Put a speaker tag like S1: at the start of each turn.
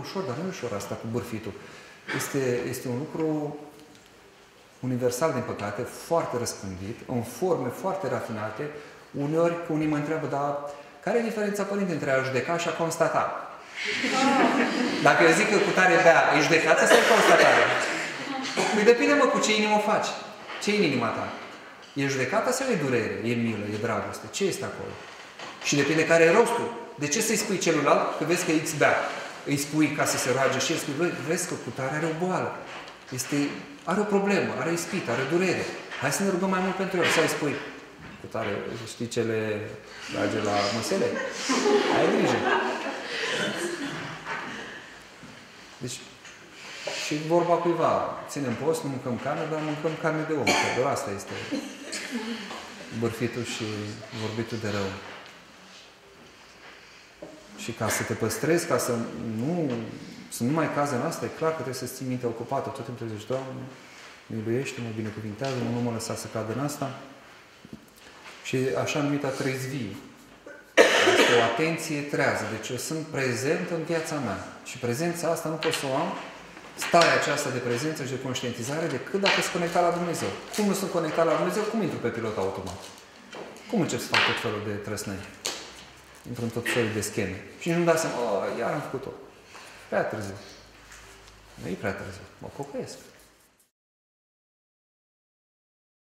S1: ușor, dar nu e ușor asta cu bârfitul. Este un lucru universal, din păcate, foarte răspândit, în forme foarte rafinate. Uneori, unii mă întreabă, dar care e diferența, părinte, între a judeca și a constata? Dacă eu zic că cu tare bea, e judecată sau e constatare? Păi depinde, mă, cu ce inimă o faci. Ce e în inima ta? E judecată sau e durere? E milă? E dragoste? Ce este acolo? Și depinde care e rostul. De ce să-i spui celuilalt că vezi că X bea? Îi spui ca să se roage și el spui, vezi că cu tare are o boală. Are o problemă, are ispită, are durere. Hai să ne rugăm mai mult pentru el. Să-i spui, cu tare, știi ce le trage la măsele? Ai grijă. Deci, și vorba cuiva, ținem post, nu mâncăm carne, dar mâncăm carne de om. Că doar asta este bârfitul și vorbitul de rău. Și ca să te păstrezi, ca să nu mai cazi în asta, e clar că trebuie să-ți ții mintea ocupată. Tot timpul trebuie să zici, Doamne, miluiește-mă, binecuvintează-mă, nu mă lăsa să cad în asta. Și așa numita trezvie. Este o atenție trează. Deci eu sunt prezent în viața mea. Și prezența asta nu pot să o am, starea aceasta de prezență și de conștientizare, decât dacă sunt conectat la Dumnezeu. Cum nu sunt conectat la Dumnezeu, cum intru pe pilot automat? Cum încep să fac tot felul de trăsnări? Intru în tot felul de scheme. Și nu-mi dau seama, iar am făcut-o. Prea târziu. Nu e prea târziu. Mă pocăiesc.